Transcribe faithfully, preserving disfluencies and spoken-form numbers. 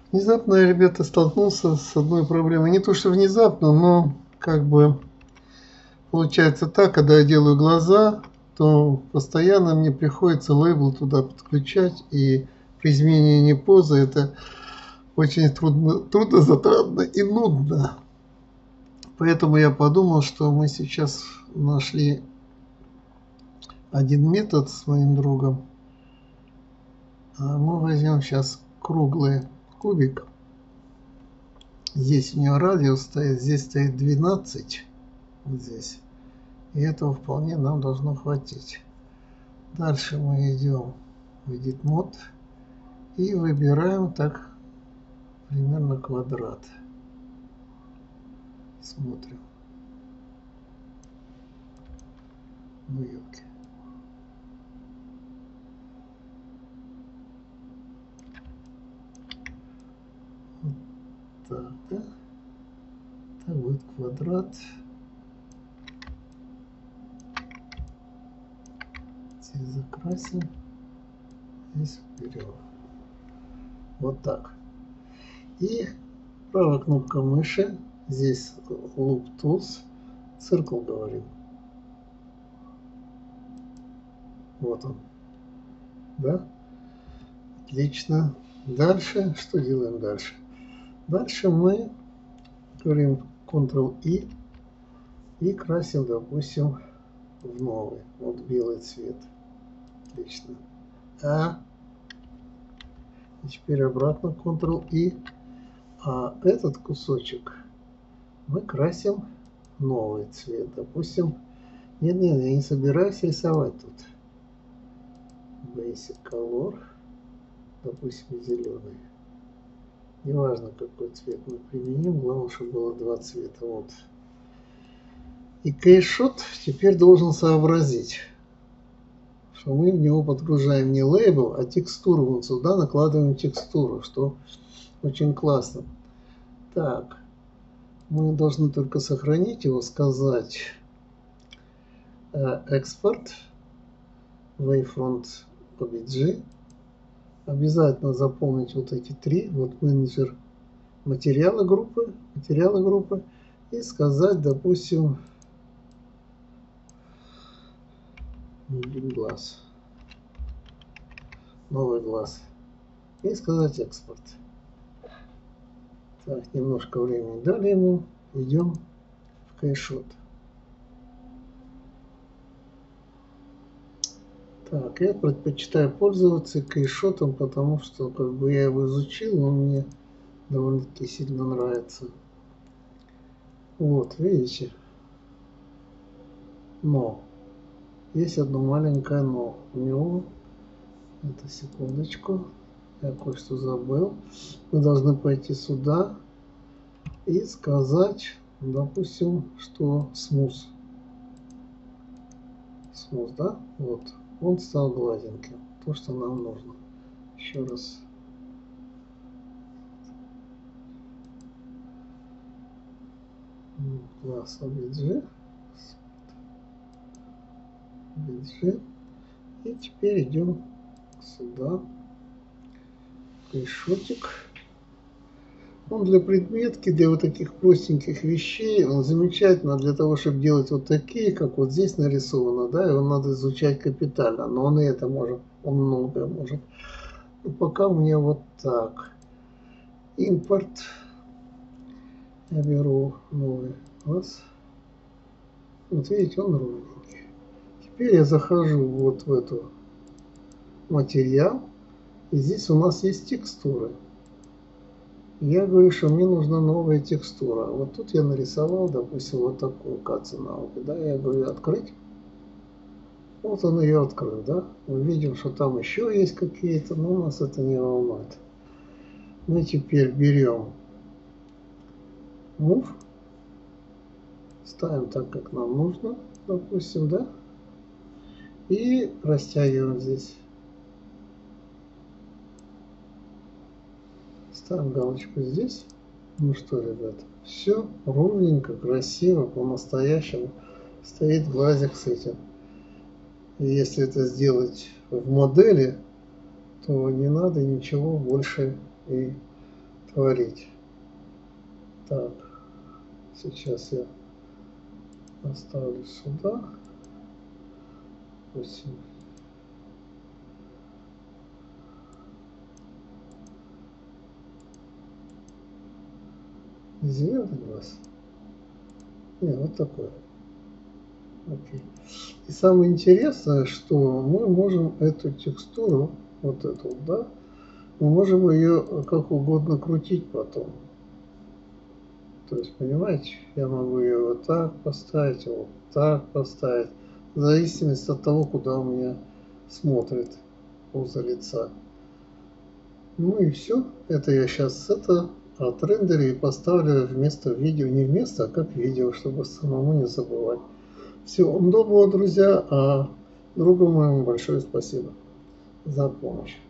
Внезапно я, ребята, столкнулся с одной проблемой. Не то, что внезапно, но как бы получается так, когда я делаю глаза, то постоянно мне приходится лейбл туда подключать, и при изменении позы это очень трудно, трудно, затратно и нудно. Поэтому я подумал, что мы сейчас нашли один метод с моим другом. Мы возьмем сейчас круглый кубик. Здесь у него радиус стоит, здесь стоит двенадцать. Вот здесь. И этого вполне нам должно хватить. Дальше мы идем в Edit Mode и выбираем так примерно квадрат. Смотрим. Ну, елки. Вот так, да? Так будет квадрат. Здесь закрасим. Здесь уберем. Вот так. И правая кнопка мыши. Здесь Loop Tools. Circle говорим. Вот он. Да? Отлично. Дальше. Что делаем дальше? Дальше мы говорим контрол-И и красим, допустим, в новый. Вот белый цвет. Отлично. А. И теперь обратно контрол-И. А этот кусочек мы красим в новый цвет. Допустим, нет, нет, я не собираюсь рисовать тут. Basic Color. Допустим, зеленый. Неважно, какой цвет мы применим, главное, чтобы было два цвета. Вот. И кейшот теперь должен сообразить, что мы в него подгружаем не лейбл, а текстуру. Вот сюда накладываем текстуру, что очень классно. Так, мы должны только сохранить его, сказать экспорт, wavefront о би джи. Обязательно заполнить вот эти три, вот менеджер материала группы, материала группы, и сказать, допустим, глаз, новый глаз, и сказать экспорт. Так, немножко времени дали ему, идем в кейшот. Так, я предпочитаю пользоваться кейшотом, потому что как бы я его изучил, он мне довольно-таки сильно нравится. Вот, видите? Но. Есть одно маленькое но. У него, это секундочку, я кое-что забыл. Мы должны пойти сюда и сказать, допустим, что смус. Смус, да? Вот. Он стал гладеньким. То, что нам нужно. Еще раз. Класс о би джи. би джи. И теперь идем сюда. Кейшотик. Он для предметки, для вот таких простеньких вещей, он замечательно для того, чтобы делать вот такие, как вот здесь нарисовано, да, его надо изучать капитально, но он и это может, он многое может. И пока у меня вот так. Импорт. Я беру новый класс. Вот видите, он ровненький. Теперь я захожу вот в эту материал, и здесь у нас есть текстуры. Я говорю, что мне нужна новая текстура. Вот тут я нарисовал, допустим, вот такую кацинауку. Да, я говорю, открыть. Вот он ее открыл, да. Мы видим, что там еще есть какие-то, но нас это не волнует. Мы теперь берем Move. Ставим так, как нам нужно, допустим, да. И растягиваем здесь. Ставим галочку здесь. Ну что, ребят, все ровненько, красиво, по-настоящему стоит глазик с этим. И если это сделать в модели, то не надо ничего больше и творить. Так, сейчас я поставлю сюда. восемь. Зеленый глаз. Не, вот такой. Окей. И самое интересное, что мы можем эту текстуру, вот эту, да, мы можем ее как угодно крутить потом. То есть, понимаете, я могу ее вот так поставить, вот так поставить, в зависимости от того, куда у меня смотрит поза лица. Ну и все. Это я сейчас это отрендерю и поставлю вместо видео, не вместо, а как видео, чтобы самому не забывать. Всего вам доброго, друзья, а другу моему большое спасибо за помощь.